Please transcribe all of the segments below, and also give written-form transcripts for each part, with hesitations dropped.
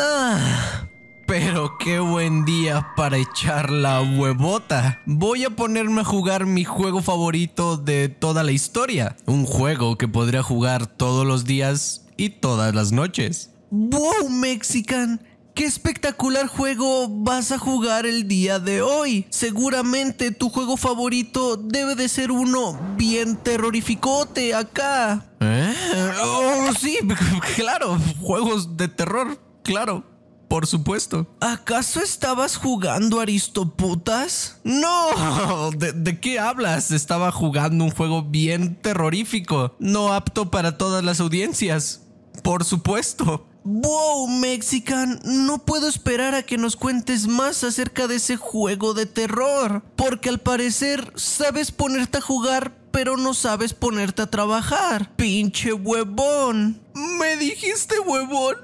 Pero qué buen día para echar la huevota. Voy a ponerme a jugar mi juego favorito de toda la historia. Un juego que podría jugar todos los días y todas las noches. ¡Wow, Mexican! ¡Qué espectacular juego vas a jugar el día de hoy! Seguramente tu juego favorito debe de ser uno bien terrorificote acá. Oh, sí, claro, juegos de terror, claro. Por supuesto. ¿Acaso estabas jugando Aristoputas? ¡No! ¿De qué hablas? Estaba jugando un juego bien terrorífico, no apto para todas las audiencias. Por supuesto. ¡Wow, Mexican! No puedo esperar a que nos cuentes más acerca de ese juego de terror, porque al parecer sabes ponerte a jugar, pero no sabes ponerte a trabajar. ¡Pinche huevón! ¿Me dijiste huevón?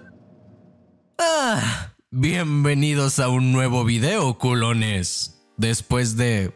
Bienvenidos a un nuevo video, culones. Después de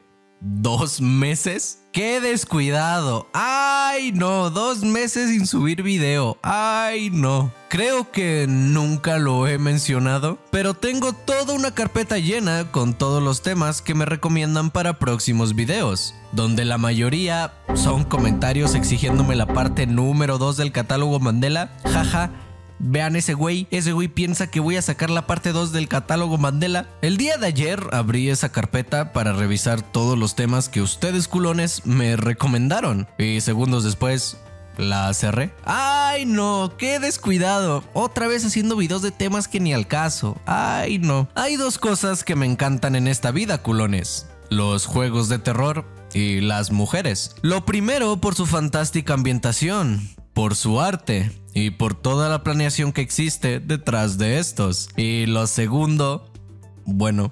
2 meses. ¡Qué descuidado! ¡Ay, no! 2 meses sin subir video. ¡Ay, no! Creo que nunca lo he mencionado, pero tengo toda una carpeta llena con todos los temas que me recomiendan para próximos videos, donde la mayoría son comentarios exigiéndome la parte número 2 del catálogo Mandela. Jaja. Vean ese güey piensa que voy a sacar la parte 2 del catálogo Mandela. El día de ayer abrí esa carpeta para revisar todos los temas que ustedes culones me recomendaron. Y segundos después la cerré. ¡Ay no! ¡Qué descuidado! Otra vez haciendo videos de temas que ni al caso. ¡Ay no! Hay 2 cosas que me encantan en esta vida, culones: los juegos de terror y las mujeres. Lo primero por su fantástica ambientación, por su arte y por toda la planeación que existe detrás de estos. Y lo segundo, bueno,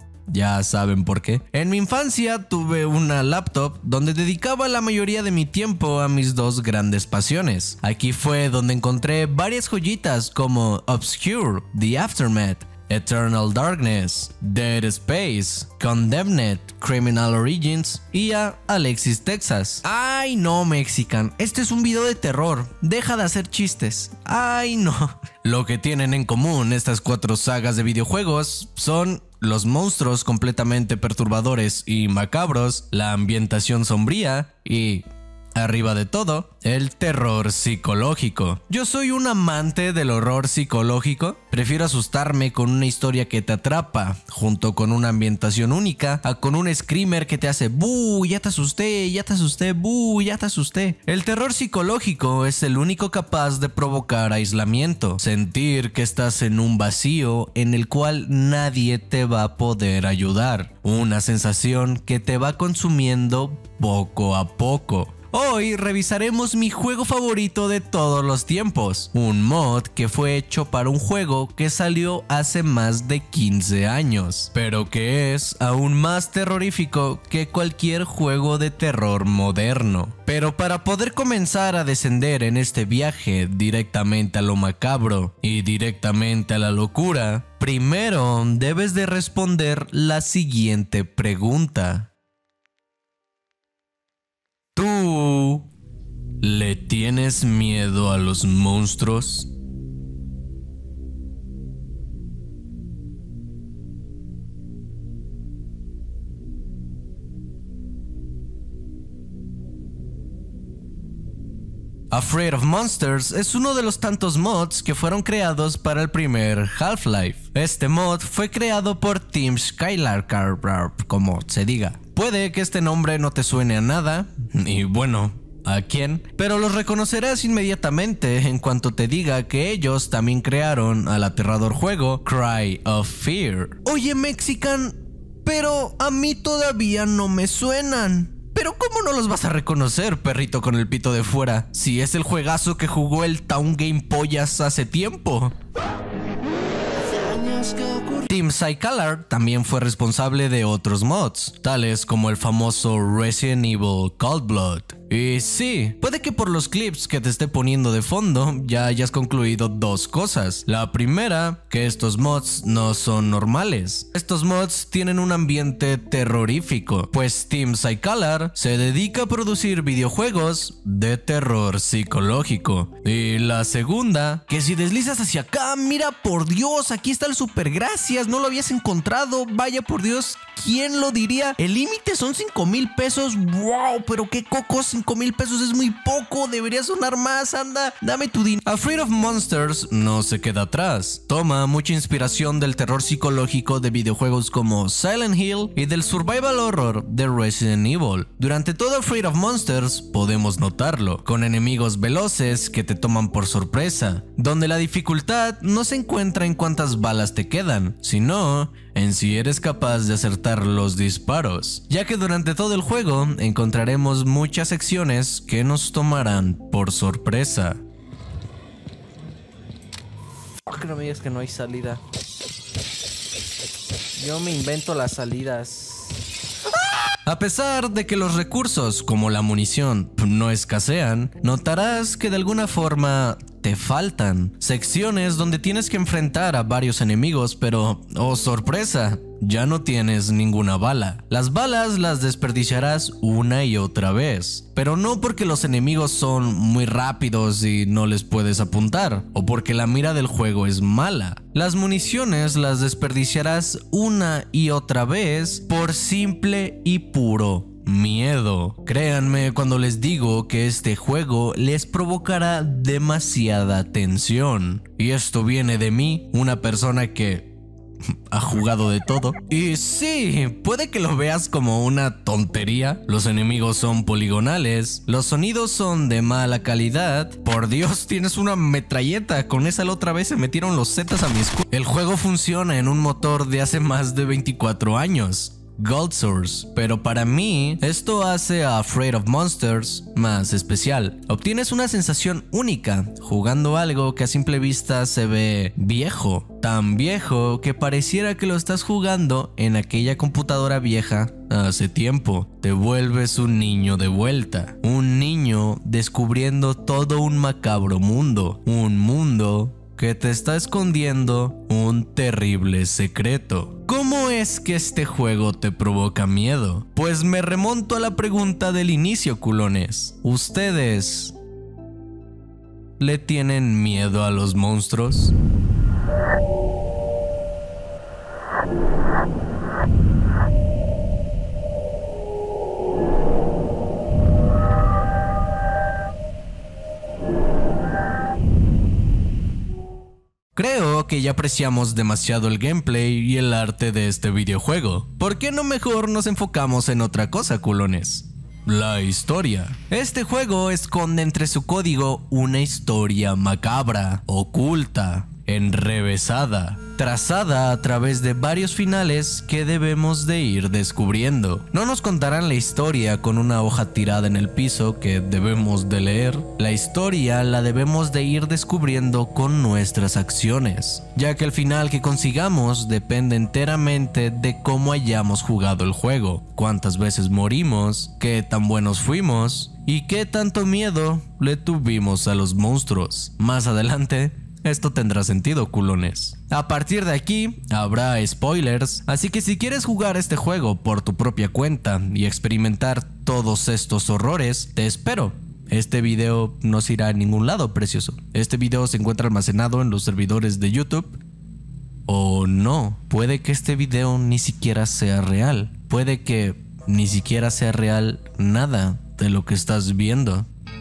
ya saben por qué. En mi infancia tuve una laptop donde dedicaba la mayoría de mi tiempo a mis 2 grandes pasiones. Aquí fue donde encontré varias joyitas como Obscure, The Aftermath, Eternal Darkness, Dead Space, Condemned, Criminal Origins y a Alexis Texas. ¡Ay no, Mexican! Este es un video de terror. Deja de hacer chistes. ¡Ay no! Lo que tienen en común estas 4 sagas de videojuegos son los monstruos completamente perturbadores y macabros, la ambientación sombría y, arriba de todo, el terror psicológico. Yo soy un amante del horror psicológico. Prefiero asustarme con una historia que te atrapa, junto con una ambientación única, a con un screamer que te hace ¡buh! Ya te asusté, ya te asusté, ¡buh! Ya te asusté. El terror psicológico es el único capaz de provocar aislamiento, sentir que estás en un vacío en el cual nadie te va a poder ayudar. Una sensación que te va consumiendo poco a poco. Hoy revisaremos mi juego favorito de todos los tiempos, un mod que fue hecho para un juego que salió hace más de 15 años, pero que es aún más terrorífico que cualquier juego de terror moderno. Pero para poder comenzar a descender en este viaje directamente a lo macabro y directamente a la locura, primero debes de responder la siguiente pregunta. ¿Tú le tienes miedo a los monstruos? Afraid of Monsters es uno de los tantos mods que fueron creados para el primer Half-Life. Este mod fue creado por Team Skylark, como se diga. Puede que este nombre no te suene a nada, y bueno, ¿a quién? Pero los reconocerás inmediatamente en cuanto te diga que ellos también crearon al aterrador juego Cry of Fear. Oye, Mexican, pero a mí todavía no me suenan. Pero ¿cómo no los vas a reconocer, perrito con el pito de fuera, si es el juegazo que jugó el Town Game Pollas hace tiempo? Team Skylark también fue responsable de otros mods, tales como el famoso Resident Evil Cold Blood, Y sí, puede que por los clips que te esté poniendo de fondo ya hayas concluido dos cosas. La primera, que estos mods no son normales. Estos mods tienen un ambiente terrorífico, pues Team Psycalar se dedica a producir videojuegos de terror psicológico. Y la segunda, que si deslizas hacia acá, mira por Dios, aquí está el super gracias, no lo habías encontrado, vaya por Dios, ¿quién lo diría? El límite son 5,000 pesos, wow, pero qué coco, 5,000 pesos es muy poco, debería sonar más, anda, dame tu dinero. Afraid of Monsters no se queda atrás, toma mucha inspiración del terror psicológico de videojuegos como Silent Hill y del survival horror de Resident Evil. Durante todo Afraid of Monsters podemos notarlo, con enemigos veloces que te toman por sorpresa, donde la dificultad no se encuentra en cuántas balas te quedan, sino en si eres capaz de acertar los disparos, ya que durante todo el juego encontraremos muchas secciones que nos tomarán por sorpresa. Que no me digas que no hay salida. Yo me invento las salidas. A pesar de que los recursos como la munición no escasean, notarás que de alguna forma te faltan secciones donde tienes que enfrentar a varios enemigos, pero ¡oh sorpresa! Ya no tienes ninguna bala. Las balas las desperdiciarás una y otra vez, pero no porque los enemigos son muy rápidos y no les puedes apuntar, o porque la mira del juego es mala. Las municiones las desperdiciarás una y otra vez por simple y puro miedo. Créanme cuando les digo que este juego les provocará demasiada tensión. Y esto viene de mí, una persona que ha jugado de todo. Y sí, puede que lo veas como una tontería. Los enemigos son poligonales, los sonidos son de mala calidad. Por Dios, tienes una metralleta, con esa la otra vez se metieron los zetas a mi escudo. El juego funciona en un motor de hace más de 24 años. Gold Source, pero para mí esto hace a Afraid of Monsters más especial. Obtienes una sensación única jugando algo que a simple vista se ve viejo, tan viejo que pareciera que lo estás jugando en aquella computadora vieja hace tiempo. Te vuelves un niño de vuelta, un niño descubriendo todo un macabro mundo, un mundo que te está escondiendo un terrible secreto. ¿Cómo es que este juego te provoca miedo? Pues me remonto a la pregunta del inicio, culones. ¿Ustedes le tienen miedo a los monstruos? Creo que ya apreciamos demasiado el gameplay y el arte de este videojuego. ¿Por qué no mejor nos enfocamos en otra cosa, culones? La historia. Este juego esconde entre su código una historia macabra, oculta, enrevesada, trazada a través de varios finales que debemos de ir descubriendo. No nos contarán la historia con una hoja tirada en el piso que debemos de leer. La historia la debemos de ir descubriendo con nuestras acciones, ya que el final que consigamos depende enteramente de cómo hayamos jugado el juego, cuántas veces morimos, qué tan buenos fuimos y qué tanto miedo le tuvimos a los monstruos. Más adelante esto tendrá sentido, culones. A partir de aquí habrá spoilers, así que si quieres jugar este juego por tu propia cuenta y experimentar todos estos horrores, te espero. Este video no se irá a ningún lado, precioso. Este video se encuentra almacenado en los servidores de YouTube. O no, puede que este video ni siquiera sea real. Puede que ni siquiera sea real nada de lo que estás viendo.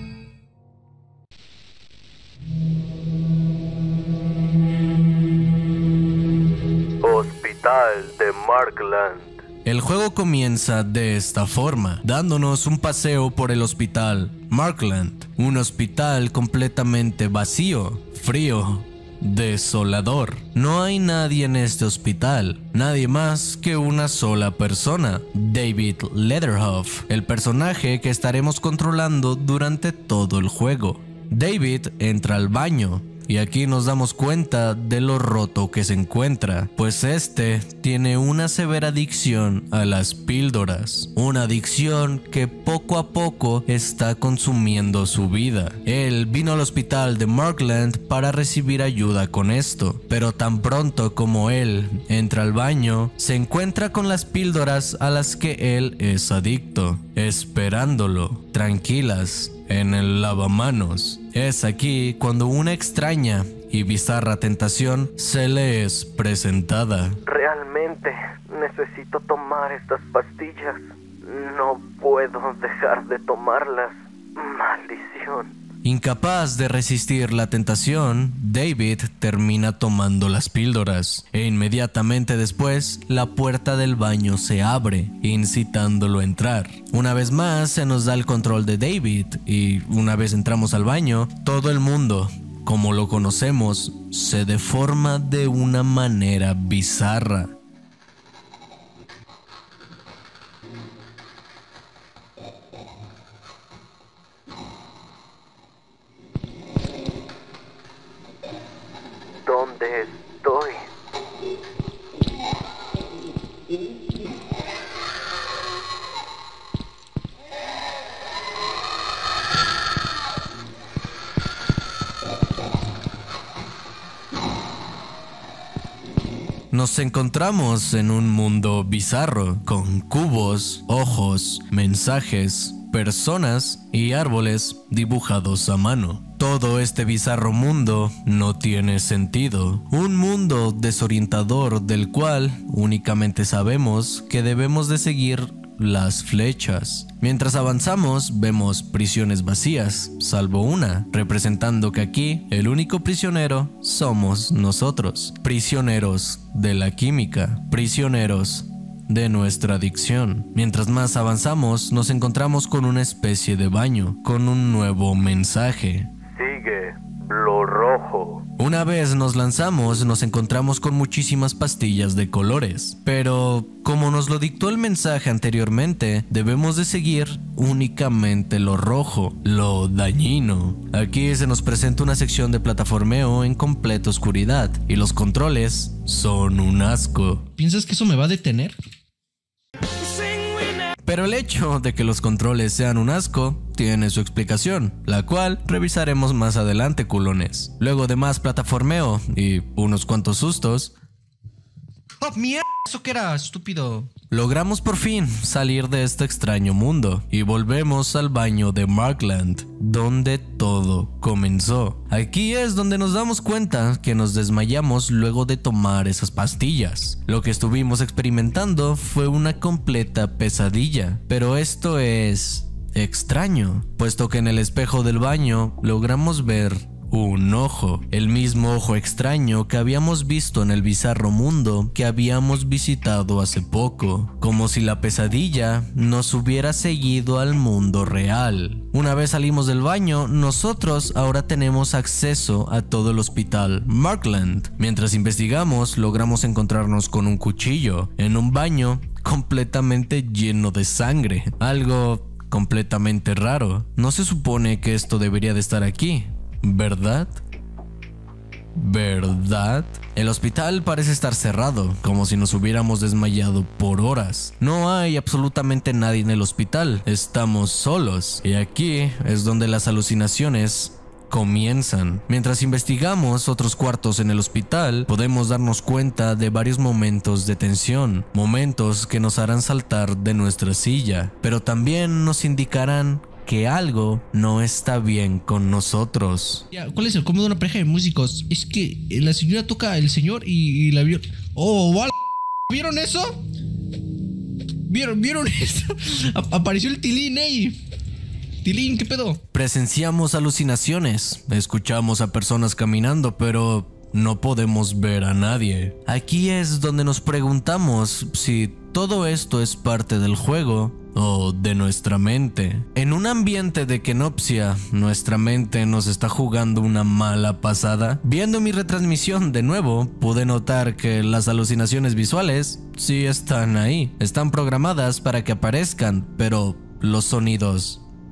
Hospital de Markland. El juego comienza de esta forma, dándonos un paseo por el hospital Markland, un hospital completamente vacío, frío, desolador. No hay nadie en este hospital, nadie más que una sola persona, David Letterhoff, el personaje que estaremos controlando durante todo el juego. David entra al baño, y aquí nos damos cuenta de lo roto que se encuentra, pues este tiene una severa adicción a las píldoras, una adicción que poco a poco está consumiendo su vida. Él vino al hospital de Markland para recibir ayuda con esto, pero tan pronto como él entra al baño, se encuentra con las píldoras a las que él es adicto, esperándolo, tranquilas, en el lavamanos. Es aquí cuando una extraña y bizarra tentación se le es presentada. Realmente necesito tomar estas pastillas. No puedo dejar de tomarlas. Maldición. Incapaz de resistir la tentación, David termina tomando las píldoras e inmediatamente después la puerta del baño se abre, incitándolo a entrar. Una vez más se nos da el control de David y una vez entramos al baño, todo el mundo, como lo conocemos, se deforma de una manera bizarra. ¿Dónde estoy? Nos encontramos en un mundo bizarro, con cubos, ojos, mensajes, personas y árboles dibujados a mano. Todo este bizarro mundo no tiene sentido. Un mundo desorientador del cual únicamente sabemos que debemos de seguir las flechas. Mientras avanzamos, vemos prisiones vacías, salvo una, representando que aquí el único prisionero somos nosotros. Prisioneros de la química, prisioneros de nuestra adicción. Mientras más avanzamos, nos encontramos con una especie de baño, con un nuevo mensaje. Sigue lo rojo. Una vez nos lanzamos, nos encontramos con muchísimas pastillas de colores, pero como nos lo dictó el mensaje anteriormente, debemos de seguir únicamente lo rojo, lo dañino. Aquí se nos presenta una sección de plataformeo en completa oscuridad y los controles son un asco. ¿Piensas que eso me va a detener? Pero el hecho de que los controles sean un asco tiene su explicación, la cual revisaremos más adelante, culones. Luego de más plataformeo y unos cuantos sustos, ¡Oh, mierda! ¿Eso qué era, estúpido? logramos por fin salir de este extraño mundo y volvemos al baño de Markland, donde todo comenzó. Aquí es donde nos damos cuenta que nos desmayamos luego de tomar esas pastillas. Lo que estuvimos experimentando fue una completa pesadilla, pero esto es extraño, puesto que en el espejo del baño logramos ver un ojo, el mismo ojo extraño que habíamos visto en el bizarro mundo que habíamos visitado hace poco, como si la pesadilla nos hubiera seguido al mundo real. Una vez salimos del baño, nosotros ahora tenemos acceso a todo el hospital Markland. Mientras investigamos, logramos encontrarnos con un cuchillo en un baño completamente lleno de sangre, algo completamente raro. No se supone que esto debería de estar aquí, ¿verdad? ¿Verdad? El hospital parece estar cerrado, como si nos hubiéramos desmayado por horas. No hay absolutamente nadie en el hospital, estamos solos. Y aquí es donde las alucinaciones comienzan. Mientras investigamos otros cuartos en el hospital, podemos darnos cuenta de varios momentos de tensión, momentos que nos harán saltar de nuestra silla, pero también nos indicarán que algo no está bien con nosotros. ¿Cuál es el cómodo de una pareja de músicos? Es que la señora toca el señor y la vio. ¡Oh, vale! ¿Vieron eso? ¿Vieron eso? Apareció el Tilín, ey. Tilín, ¿qué pedo? Presenciamos alucinaciones, escuchamos a personas caminando, pero no podemos ver a nadie. Aquí es donde nos preguntamos si todo esto es parte del juego o de nuestra mente. En un ambiente de kenopsia, nuestra mente nos está jugando una mala pasada. Viendo mi retransmisión de nuevo, pude notar que las alucinaciones visuales sí están ahí. Están programadas para que aparezcan, pero los sonidos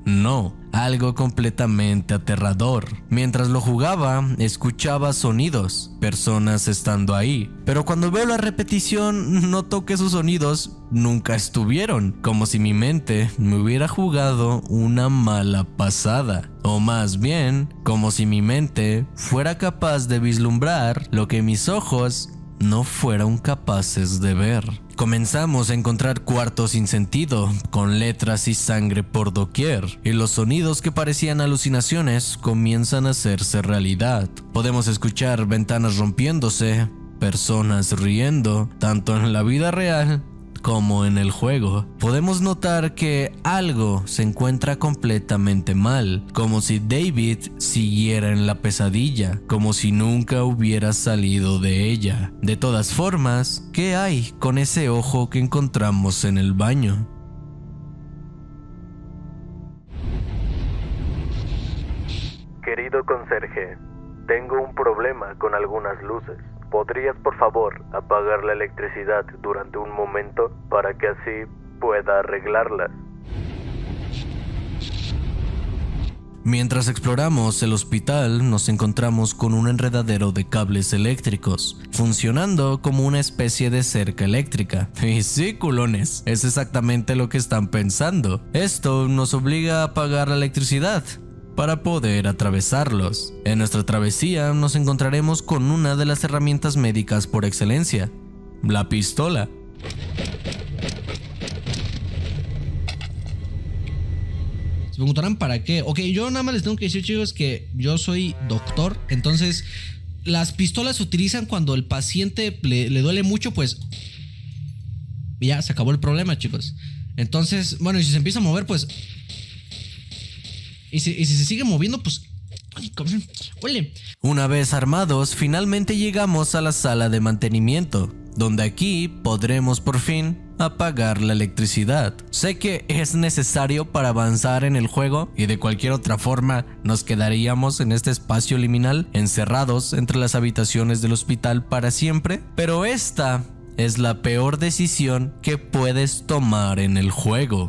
No, algo completamente aterrador. Mientras lo jugaba, escuchaba sonidos, personas estando ahí. Pero cuando veo la repetición, noto que esos sonidos nunca estuvieron, como si mi mente me hubiera jugado una mala pasada. O más bien, como si mi mente fuera capaz de vislumbrar lo que mis ojos no fueron capaces de ver. Comenzamos a encontrar cuartos sin sentido, con letras y sangre por doquier, y los sonidos que parecían alucinaciones comienzan a hacerse realidad. Podemos escuchar ventanas rompiéndose, personas riendo, tanto en la vida real como en el juego. Podemos notar que algo se encuentra completamente mal, como si David siguiera en la pesadilla, como si nunca hubiera salido de ella. De todas formas, ¿qué hay con ese ojo que encontramos en el baño? Querido conserje, tengo un problema con algunas luces. ¿Podrías, por favor, apagar la electricidad durante un momento para que así pueda arreglarlas? Mientras exploramos el hospital, nos encontramos con un enredadero de cables eléctricos, funcionando como una especie de cerca eléctrica. Y sí, culones, es exactamente lo que están pensando. Esto nos obliga a apagar la electricidad para poder atravesarlos. En nuestra travesía nos encontraremos con una de las herramientas médicas por excelencia, la pistola. Se preguntarán para qué. Ok, yo nada más les tengo que decir, chicos, que yo soy doctor. Entonces, las pistolas se utilizan cuando el paciente le duele mucho, pues ya se acabó el problema, chicos. Entonces, bueno, y si se empieza a mover, pues... Y si se sigue moviendo, pues... ¡Ay, cabrón! ¡Huele! Una vez armados, finalmente llegamos a la sala de mantenimiento, donde aquí podremos por fin apagar la electricidad. Sé que es necesario para avanzar en el juego y de cualquier otra forma nos quedaríamos en este espacio liminal, encerrados entre las habitaciones del hospital para siempre, pero esta es la peor decisión que puedes tomar en el juego.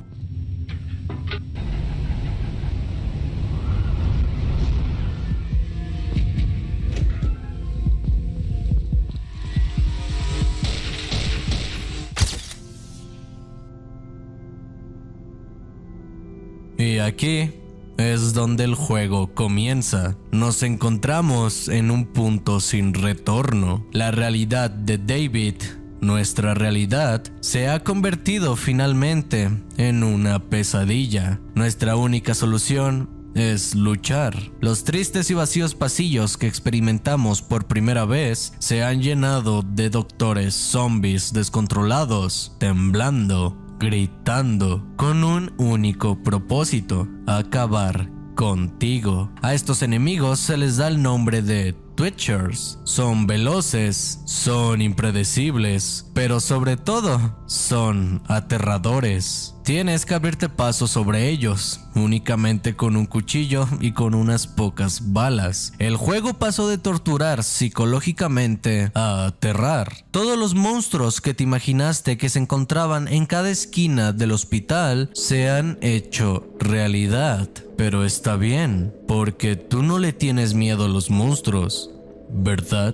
Y aquí es donde el juego comienza. Nos encontramos en un punto sin retorno. La realidad de David, nuestra realidad, se ha convertido finalmente en una pesadilla. Nuestra única solución es luchar. Los tristes y vacíos pasillos que experimentamos por primera vez se han llenado de doctores zombies descontrolados, temblando, gritando, con un único propósito: acabar contigo. A estos enemigos se les da el nombre de Twitchers. Son veloces, son impredecibles, pero sobre todo son aterradores. Tienes que abrirte paso sobre ellos, únicamente con un cuchillo y con unas pocas balas. El juego pasó de torturar psicológicamente a aterrar. Todos los monstruos que te imaginaste que se encontraban en cada esquina del hospital se han hecho realidad. Pero está bien, porque tú no le tienes miedo a los monstruos, ¿verdad?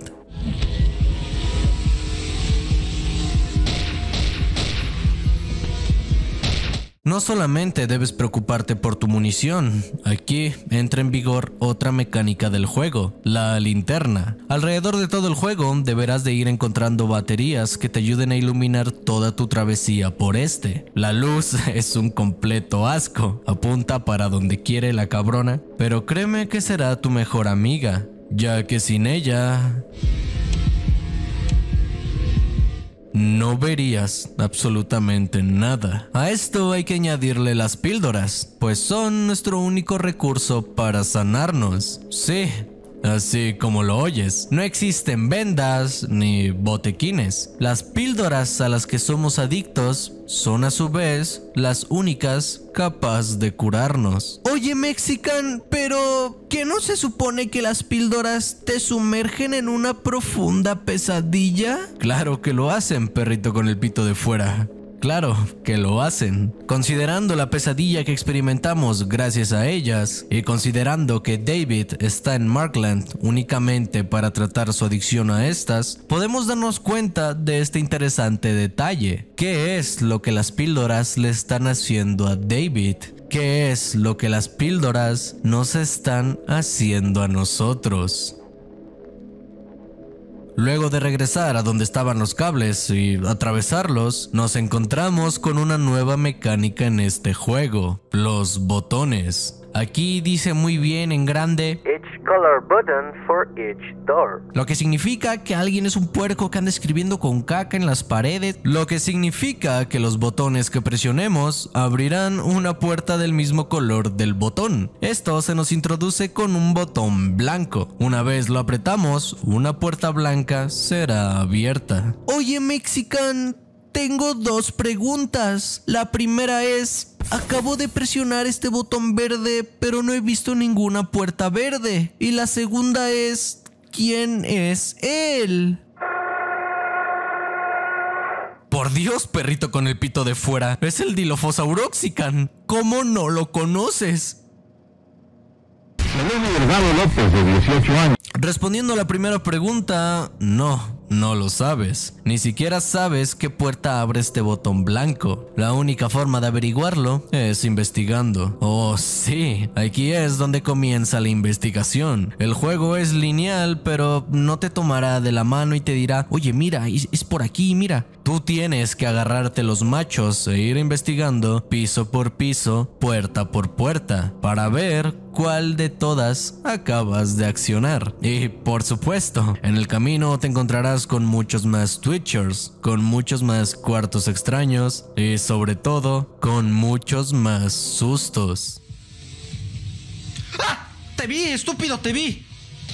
No solamente debes preocuparte por tu munición, aquí entra en vigor otra mecánica del juego, la linterna. Alrededor de todo el juego deberás de ir encontrando baterías que te ayuden a iluminar toda tu travesía por este. La luz es un completo asco, apunta para donde quiere la cabrona, pero créeme que será tu mejor amiga, ya que sin ella no verías absolutamente nada. A esto hay que añadirle las píldoras, pues son nuestro único recurso para sanarnos. Sí, así como lo oyes, no existen vendas ni botequines. Las píldoras a las que somos adictos son a su vez las únicas capaces de curarnos. Oye, Mexican, pero ¿qué no se supone que las píldoras te sumergen en una profunda pesadilla? Claro que lo hacen, perrito con el pito de fuera. Claro que lo hacen. Considerando la pesadilla que experimentamos gracias a ellas y considerando que David está en Markland únicamente para tratar su adicción a estas, podemos darnos cuenta de este interesante detalle. ¿Qué es lo que las píldoras le están haciendo a David? ¿Qué es lo que las píldoras nos están haciendo a nosotros? Luego de regresar a donde estaban los cables y atravesarlos, nos encontramos con una nueva mecánica en este juego, los botones. Aquí dice muy bien en grande Each color button for each door. lo que significa que alguien es un puerco que anda escribiendo con caca en las paredes, lo que significa que los botones que presionemos abrirán una puerta del mismo color del botón. Esto se nos introduce con un botón blanco. Una vez lo apretamos, una puerta blanca será abierta. Oye, Mexican, tengo dos preguntas. La primera es, acabo de presionar este botón verde, pero no he visto ninguna puerta verde. Y la segunda es, ¿quién es él? Por Dios, perrito con el pito de fuera, es el Dilophosaurus. ¿Cómo no lo conoces? Delgado López, de 18 años. Respondiendo a la primera pregunta, no lo sabes. Ni siquiera sabes qué puerta abre este botón blanco. La única forma de averiguarlo es investigando. Oh, sí, aquí es donde comienza la investigación. El juego es lineal, pero no te tomará de la mano y te dirá, oye, mira, es por aquí, mira. Tú tienes que agarrarte los machos e ir investigando piso por piso, puerta por puerta, para ver cuál de todas acabas de accionar. Y por supuesto, en el camino te encontrarás con muchos más Twitchers, con muchos más cuartos extraños y sobre todo con muchos más sustos. ¡Ah! ¡Te vi, estúpido, te vi!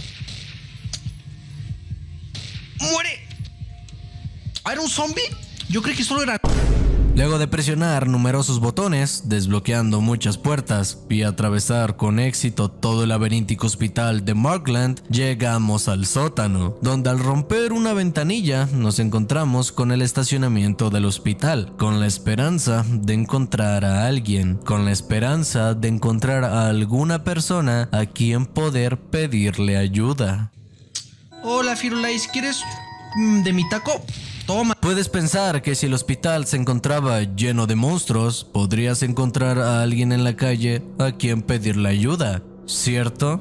¡Muere! ¿Era un zombie? Yo creí que solo era... Luego de presionar numerosos botones, desbloqueando muchas puertas y atravesar con éxito todo el laberíntico hospital de Markland, llegamos al sótano, donde al romper una ventanilla nos encontramos con el estacionamiento del hospital, con la esperanza de encontrar a alguien, con la esperanza de encontrar a alguna persona a quien poder pedirle ayuda. Hola, Firulais, ¿quieres de mi taco? Toma. Puedes pensar que si el hospital se encontraba lleno de monstruos, podrías encontrar a alguien en la calle a quien pedirle ayuda, ¿cierto?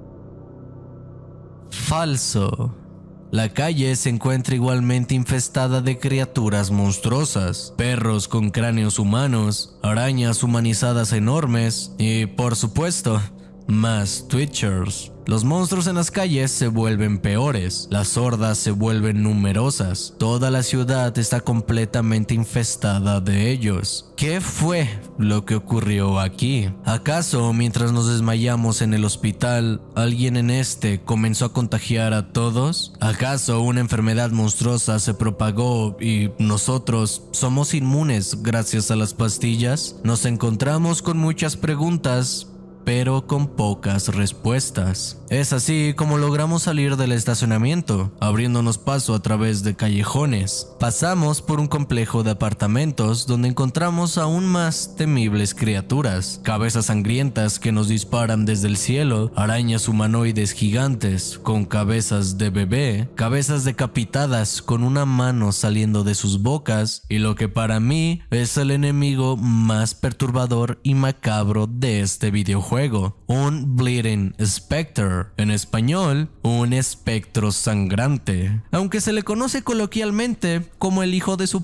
Falso. La calle se encuentra igualmente infestada de criaturas monstruosas, perros con cráneos humanos, arañas humanizadas enormes y, por supuesto, más Twitchers. Los monstruos en las calles se vuelven peores, las hordas se vuelven numerosas, toda la ciudad está completamente infestada de ellos. ¿Qué fue lo que ocurrió aquí? ¿Acaso mientras nos desmayamos en el hospital, alguien en este comenzó a contagiar a todos? ¿Acaso una enfermedad monstruosa se propagó y nosotros somos inmunes gracias a las pastillas? Nos encontramos con muchas preguntas, pero con pocas respuestas. Es así como logramos salir del estacionamiento, abriéndonos paso a través de callejones. Pasamos por un complejo de apartamentos donde encontramos aún más temibles criaturas, cabezas sangrientas que nos disparan desde el cielo, arañas humanoides gigantes con cabezas de bebé, cabezas decapitadas con una mano saliendo de sus bocas y lo que para mí es el enemigo más perturbador y macabro de este videojuego. Un Bleeding Spectre, en español, un espectro sangrante, aunque se le conoce coloquialmente como el hijo de su...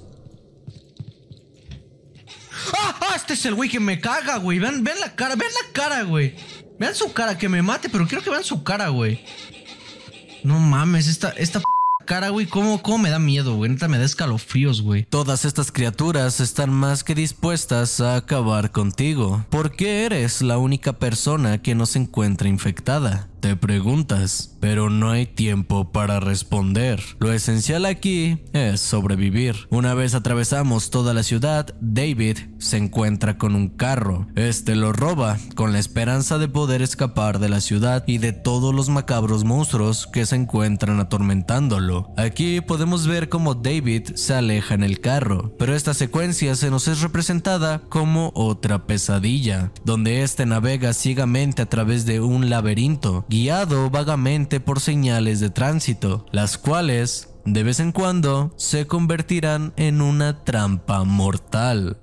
¡Ah! Este es el güey que me caga, güey. Vean la cara, güey. Vean su cara, que me mate, pero quiero que vean su cara, güey. No mames, esta cara, güey, ¿cómo me da miedo, güey? Neta me da escalofríos, güey. Todas estas criaturas están más que dispuestas a acabar contigo, porque eres la única persona que no se encuentra infectada. Te preguntas, pero no hay tiempo para responder. Lo esencial aquí es sobrevivir. Una vez atravesamos toda la ciudad, David se encuentra con un carro. Este lo roba con la esperanza de poder escapar de la ciudad y de todos los macabros monstruos que se encuentran atormentándolo. Aquí podemos ver cómo David se aleja en el carro, pero esta secuencia se nos es representada como otra pesadilla, donde este navega ciegamente a través de un laberinto, guiado vagamente por señales de tránsito, las cuales de vez en cuando se convertirán en una trampa mortal.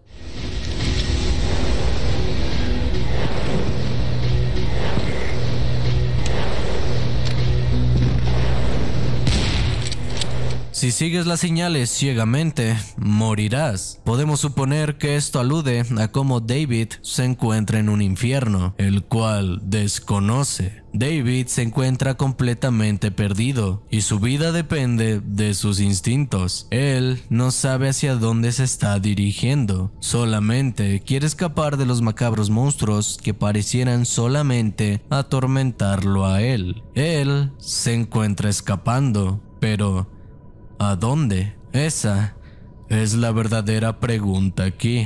Si sigues las señales ciegamente, morirás. Podemos suponer que esto alude a cómo David se encuentra en un infierno, el cual desconoce. David se encuentra completamente perdido y su vida depende de sus instintos. Él no sabe hacia dónde se está dirigiendo, solamente quiere escapar de los macabros monstruos que parecieran solamente atormentarlo a él. Él se encuentra escapando, pero ¿a dónde? Esa es la verdadera pregunta aquí.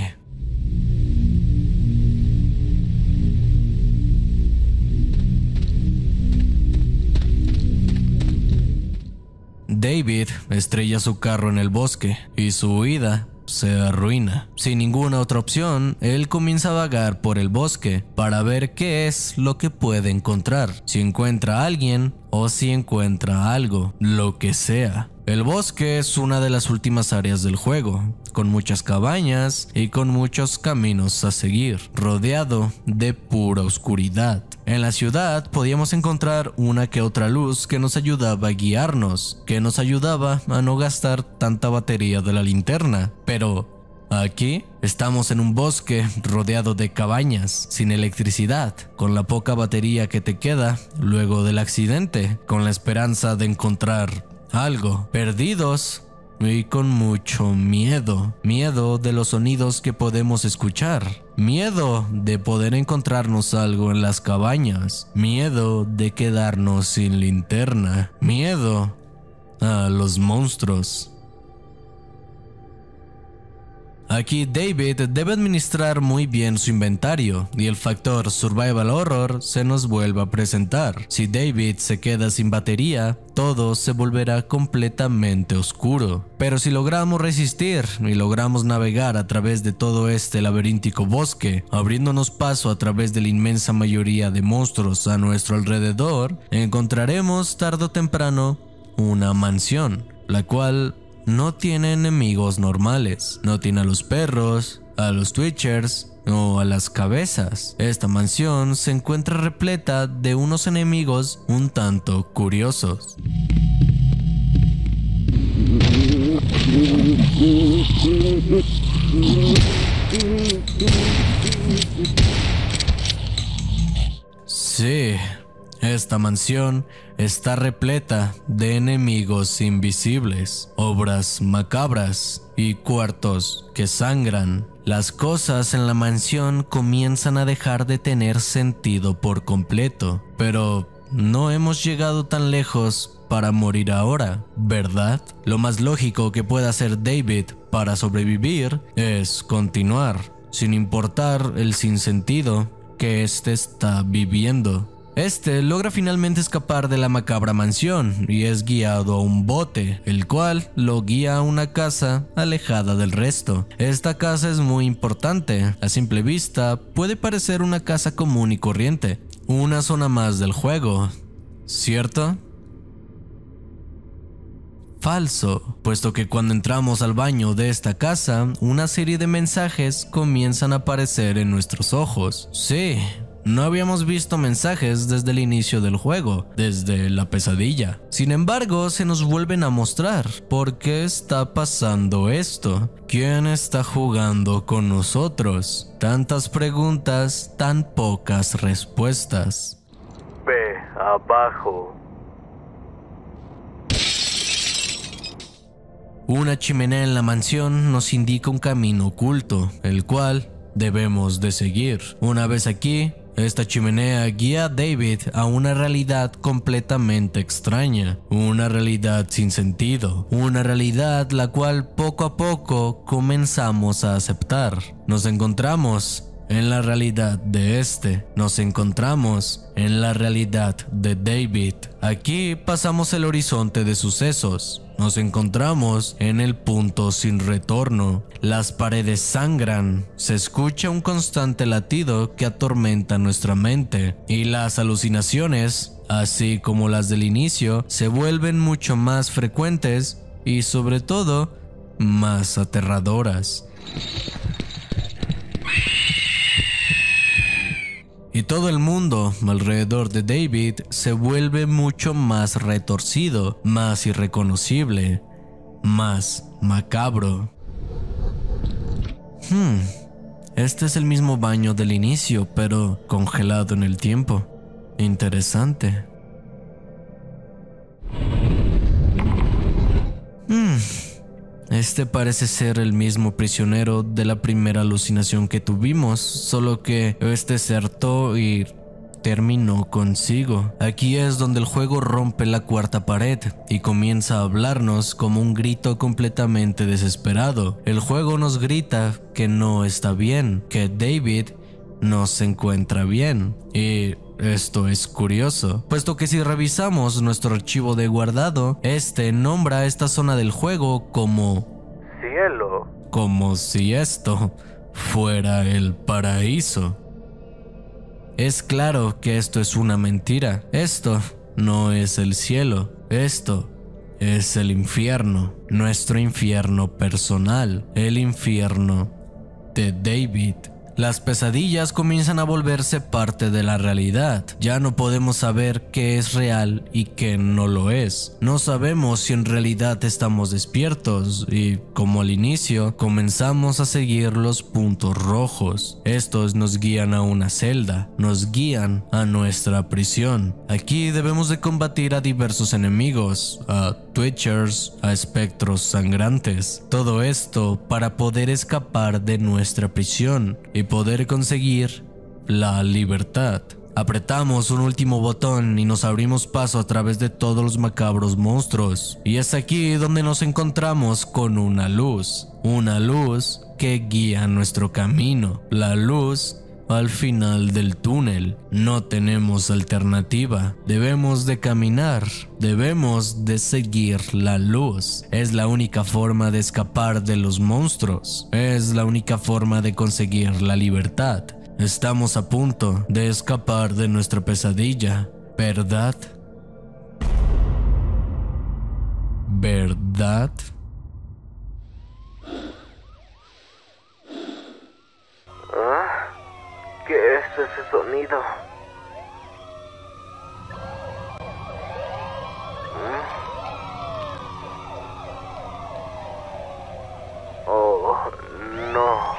David estrella su carro en el bosque y su huida se arruina. Sin ninguna otra opción, él comienza a vagar por el bosque para ver qué es lo que puede encontrar, si encuentra a alguien o si encuentra algo, lo que sea. El bosque es una de las últimas áreas del juego, con muchas cabañas y con muchos caminos a seguir, rodeado de pura oscuridad. En la ciudad podíamos encontrar una que otra luz que nos ayudaba a guiarnos, que nos ayudaba a no gastar tanta batería de la linterna, pero aquí estamos en un bosque rodeado de cabañas, sin electricidad, con la poca batería que te queda luego del accidente, con la esperanza de encontrar algo, perdidos y con mucho miedo. Miedo de los sonidos que podemos escuchar. Miedo de poder encontrarnos algo en las cabañas. Miedo de quedarnos sin linterna. Miedo a los monstruos. Aquí David debe administrar muy bien su inventario y el factor survival horror se nos vuelve a presentar. Si David se queda sin batería, todo se volverá completamente oscuro. Pero si logramos resistir y logramos navegar a través de todo este laberíntico bosque, abriéndonos paso a través de la inmensa mayoría de monstruos a nuestro alrededor, encontraremos tarde o temprano una mansión, la cual no tiene enemigos normales, no tiene a los perros, a los Twitchers o a las cabezas. Esta mansión se encuentra repleta de unos enemigos un tanto curiosos. Sí, esta mansión está repleta de enemigos invisibles, obras macabras y cuartos que sangran. Las cosas en la mansión comienzan a dejar de tener sentido por completo, pero no hemos llegado tan lejos para morir ahora, ¿verdad? Lo más lógico que pueda hacer David para sobrevivir es continuar, sin importar el sinsentido que éste está viviendo. Este logra finalmente escapar de la macabra mansión y es guiado a un bote, el cual lo guía a una casa alejada del resto. Esta casa es muy importante. A simple vista puede parecer una casa común y corriente, una zona más del juego, ¿cierto? Falso, puesto que cuando entramos al baño de esta casa, una serie de mensajes comienzan a aparecer en nuestros ojos. Sí, no habíamos visto mensajes desde el inicio del juego, desde la pesadilla. Sin embargo, se nos vuelven a mostrar. ¿Por qué está pasando esto? ¿Quién está jugando con nosotros? Tantas preguntas, tan pocas respuestas. Ve abajo. Una chimenea en la mansión nos indica un camino oculto, el cual debemos de seguir. Una vez aquí, Esta chimenea guía a David a una realidad completamente extraña, una realidad sin sentido, una realidad la cual poco a poco comenzamos a aceptar. Nos encontramos en la realidad de nos encontramos en la realidad de David. Aquí pasamos el horizonte de sucesos. Nos encontramos en el punto sin retorno. Las paredes sangran, se escucha un constante latido que atormenta nuestra mente y las alucinaciones, así como las del inicio, se vuelven mucho más frecuentes y sobre todo más aterradoras. Y todo el mundo alrededor de David se vuelve mucho más retorcido, más irreconocible, más macabro. Este es el mismo baño del inicio, pero congelado en el tiempo. Interesante. Este parece ser el mismo prisionero de la primera alucinación que tuvimos, solo que este se hartó y terminó consigo. Aquí es donde el juego rompe la cuarta pared y comienza a hablarnos como un grito completamente desesperado. El juego nos grita que no está bien, que David no se encuentra bien. Y esto es curioso, puesto que si revisamos nuestro archivo de guardado, nombra a esta zona del juego como cielo, como si esto fuera el paraíso. Es claro que esto es una mentira. Esto no es el cielo, esto es el infierno, nuestro infierno personal, el infierno de David. Las pesadillas comienzan a volverse parte de la realidad. Ya no podemos saber qué es real y qué no lo es. No sabemos si en realidad estamos despiertos y, como al inicio, comenzamos a seguir los puntos rojos. Estos nos guían a una celda, nos guían a nuestra prisión. Aquí debemos de combatir a diversos enemigos, a Twitchers, a espectros sangrantes. Todo esto para poder escapar de nuestra prisión y poder conseguir la libertad. Apretamos un último botón y nos abrimos paso a través de todos los macabros monstruos. Y es aquí donde nos encontramos con una luz que guía nuestro camino. La luz al final del túnel. No tenemos alternativa. Debemos de caminar. Debemos de seguir la luz. Es la única forma de escapar de los monstruos. Es la única forma de conseguir la libertad. Estamos a punto de escapar de nuestra pesadilla, ¿verdad? ¿Verdad? ¿Qué es ese sonido? Oh, no.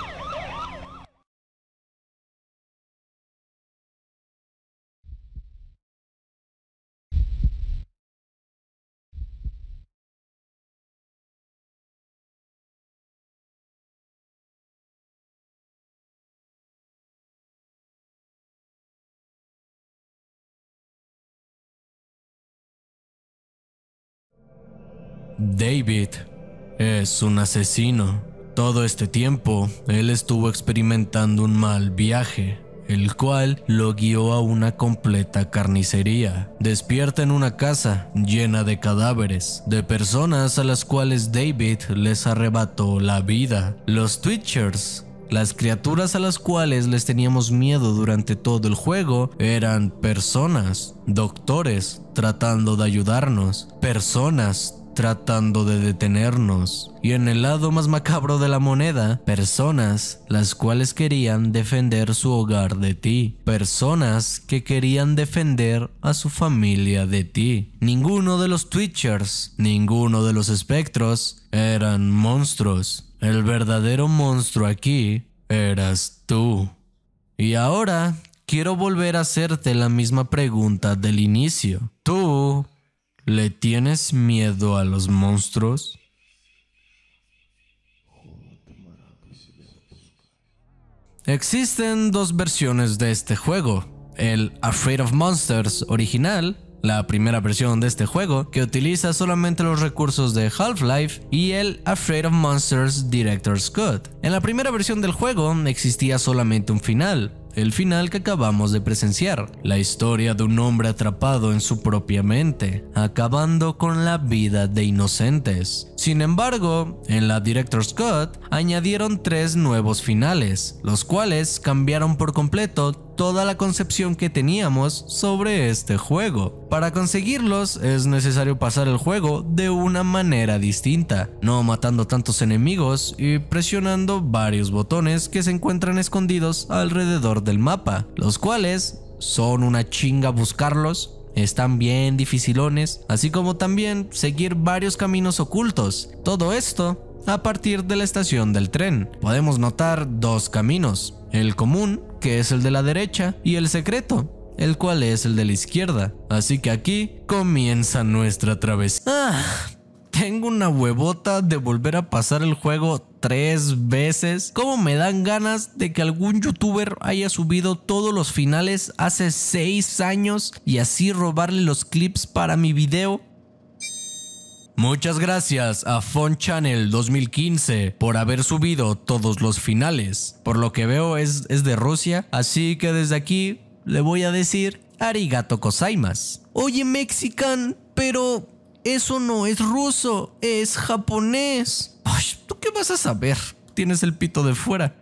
David es un asesino. Todo este tiempo, él estuvo experimentando un mal viaje, el cual lo guió a una completa carnicería. Despierta en una casa llena de cadáveres, de personas a las cuales David les arrebató la vida. Los Twitchers, las criaturas a las cuales les teníamos miedo durante todo el juego, eran personas, doctores tratando de ayudarnos, personas tratando de detenernos, y en el lado más macabro de la moneda, personas las cuales querían defender su hogar de ti, personas que querían defender a su familia de ti. Ninguno de los Twitchers, ninguno de los espectros eran monstruos. El verdadero monstruo aquí eras tú. Y ahora quiero volver a hacerte la misma pregunta del inicio. ¿Tú le tienes miedo a los monstruos? Existen dos versiones de este juego. El Afraid of Monsters original, la primera versión de este juego, que utiliza solamente los recursos de Half-Life, y el Afraid of Monsters Director's Cut. En la primera versión del juego existía solamente un final, el final que acabamos de presenciar, la historia de un hombre atrapado en su propia mente, acabando con la vida de inocentes. Sin embargo, en la Director's Cut añadieron 3 nuevos finales, los cuales cambiaron por completo toda la concepción que teníamos sobre este juego. Para conseguirlos es necesario pasar el juego de una manera distinta, no matando tantos enemigos y presionando varios botones que se encuentran escondidos alrededor del mapa, los cuales son una chinga buscarlos. Están bien dificilones, así como también seguir varios caminos ocultos. Todo esto a partir de la estación del tren. Podemos notar 2 caminos, el común, que es el de la derecha, y el secreto, el cual es el de la izquierda. Así que aquí comienza nuestra travesía. Tengo una huevota de volver a pasar el juego 3 veces. ¿Cómo me dan ganas de que algún youtuber haya subido todos los finales hace 6 años y así robarle los clips para mi video? Muchas gracias a Fun Channel 2015 por haber subido todos los finales. Por lo que veo es de Rusia, así que desde aquí le voy a decir arigato gozaimasu. Oye, Mexican, pero eso no es ruso, es japonés. Ay, ¿tú qué vas a saber? Tienes el pito de fuera.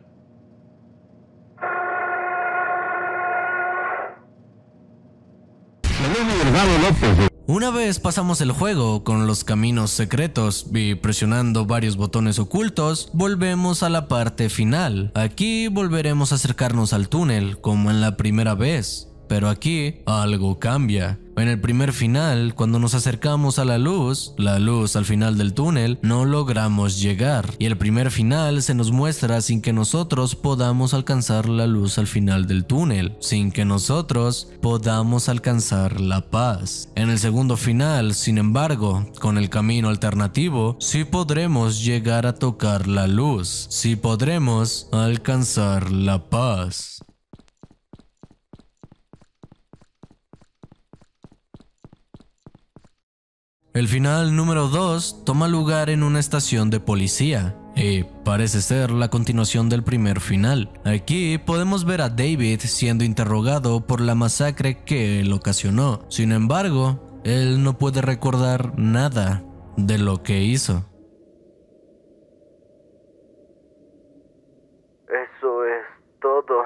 Una vez pasamos el juego con los caminos secretos y presionando varios botones ocultos, volvemos a la parte final. Aquí volveremos a acercarnos al túnel como en la primera vez, pero aquí algo cambia. En el primer final, cuando nos acercamos a la luz al final del túnel, no logramos llegar. Y el primer final se nos muestra sin que nosotros podamos alcanzar la luz al final del túnel, sin que nosotros podamos alcanzar la paz. En el segundo final, sin embargo, con el camino alternativo, sí podremos llegar a tocar la luz, sí podremos alcanzar la paz. El final número 2 toma lugar en una estación de policía y parece ser la continuación del primer final. Aquí podemos ver a David siendo interrogado por la masacre que él ocasionó. Sin embargo, él no puede recordar nada de lo que hizo. Eso es todo.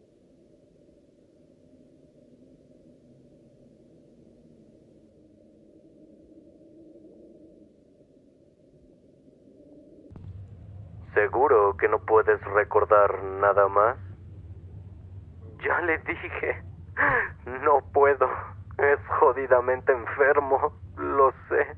¿Seguro que no puedes recordar nada más? Ya le dije, no puedo, es jodidamente enfermo, lo sé.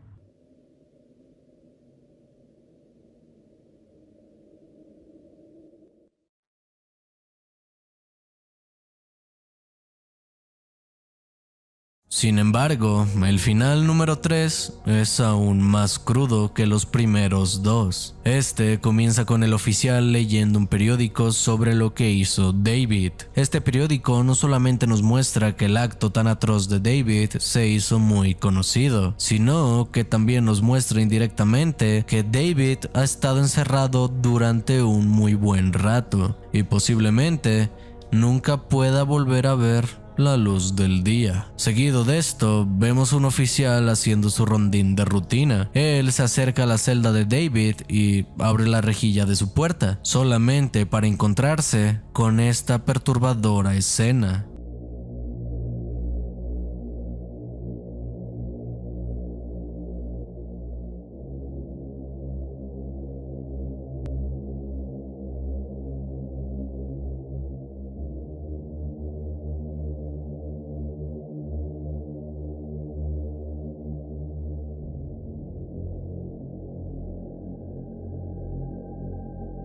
Sin embargo, el final número 3 es aún más crudo que los primeros 2. Este comienza con el oficial leyendo un periódico sobre lo que hizo David. Este periódico no solamente nos muestra que el acto tan atroz de David se hizo muy conocido, sino que también nos muestra indirectamente que David ha estado encerrado durante un muy buen rato y posiblemente nunca pueda volver a ver la luz del día. Seguido de esto, vemos un oficial haciendo su rondín de rutina. Él se acerca a la celda de David y abre la rejilla de su puerta, solamente para encontrarse con esta perturbadora escena.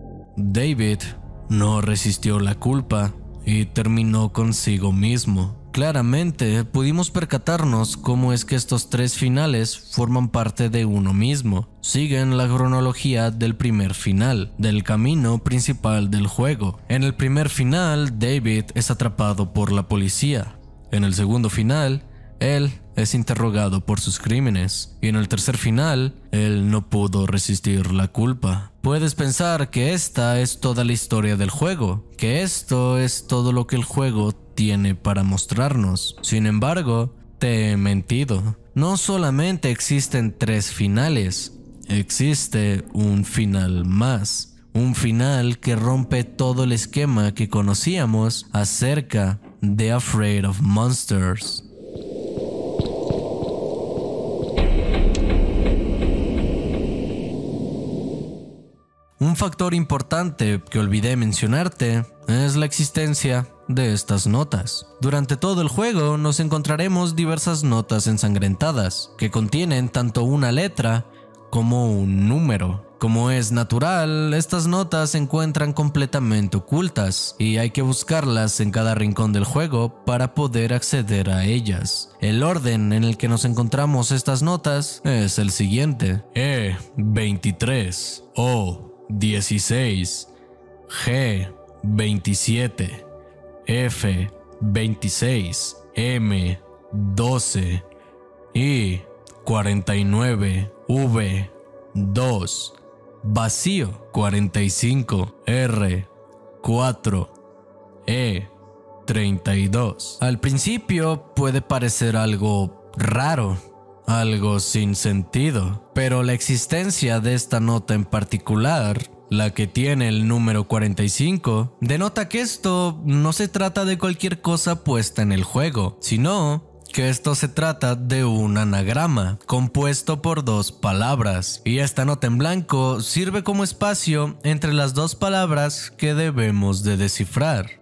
David no resistió la culpa y terminó consigo mismo. Claramente pudimos percatarnos cómo es que estos tres finales forman parte de uno mismo. Siguen la cronología del primer final, del camino principal del juego. En el primer final, David es atrapado por la policía. En el segundo final, él es interrogado por sus crímenes. Y en el tercer final, él no pudo resistir la culpa. Puedes pensar que esta es toda la historia del juego, que esto es todo lo que el juego tiene para mostrarnos. Sin embargo, te he mentido. No solamente existen tres finales, existe un final más. Un final que rompe todo el esquema que conocíamos acerca de Afraid of Monsters. Un factor importante que olvidé mencionarte es la existencia de estas notas. Durante todo el juego nos encontraremos diversas notas ensangrentadas que contienen tanto una letra como un número. Como es natural, estas notas se encuentran completamente ocultas y hay que buscarlas en cada rincón del juego para poder acceder a ellas. El orden en el que nos encontramos estas notas es el siguiente: E23, O16, G27, F26, M12, I49, V2, vacío 45, R4, E32. Al principio puede parecer algo raro, algo sin sentido, pero la existencia de esta nota en particular, la que tiene el número 45, denota que esto no se trata de cualquier cosa puesta en el juego, sino que esto se trata de un anagrama compuesto por dos palabras, y esta nota en blanco sirve como espacio entre las dos palabras que debemos de descifrar.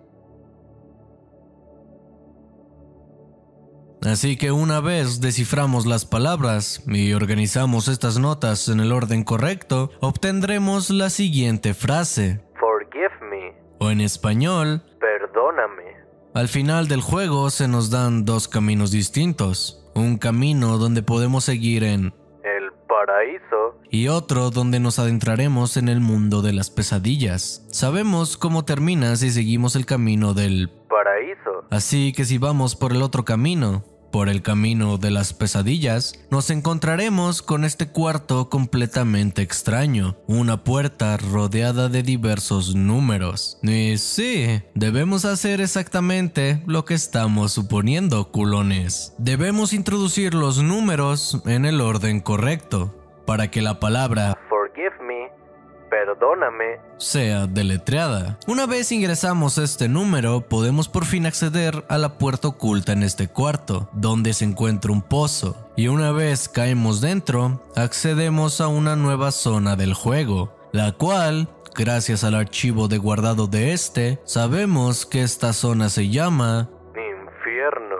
Así que una vez desciframos las palabras y organizamos estas notas en el orden correcto, obtendremos la siguiente frase: Forgive me. O en español, Perdóname. al final del juego se nos dan dos caminos distintos. Un camino donde podemos seguir en El paraíso. y otro donde nos adentraremos en el mundo de las pesadillas. Sabemos cómo termina si seguimos el camino del Paraíso. Así que si vamos por el otro camino, por el camino de las pesadillas, nos encontraremos con este cuarto completamente extraño, una puerta rodeada de diversos números. Y sí, debemos hacer exactamente lo que estamos suponiendo, culones. Debemos introducir los números en el orden correcto, para que la palabra Forgive me. Perdóname. sea deletreada. Una vez ingresamos este número, podemos por fin acceder a la puerta oculta en este cuarto, donde se encuentra un pozo. Y una vez caemos dentro, accedemos a una nueva zona del juego, la cual, gracias al archivo de guardado de este, sabemos que esta zona se llama Infierno.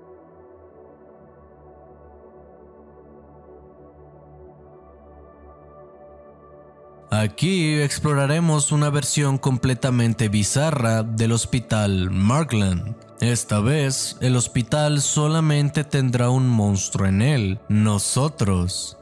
Aquí exploraremos una versión completamente bizarra del Hospital Markland. Esta vez, el hospital solamente tendrá un monstruo en él: nosotros.